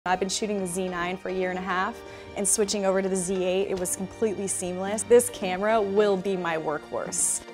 I've been shooting the Z9 for a year and a half, and switching over to the Z8, it was completely seamless. This camera will be my workhorse.